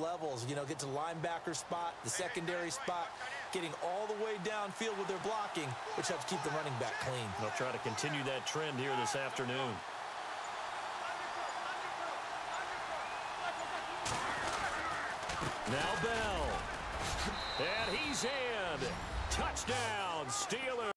levels. You know, get to the linebacker spot, the secondary spot, getting all the way downfield with their blocking, which helps keep the running back clean. They'll try to continue that trend here this afternoon. Now Bell. And he's in. Touchdown, Steelers.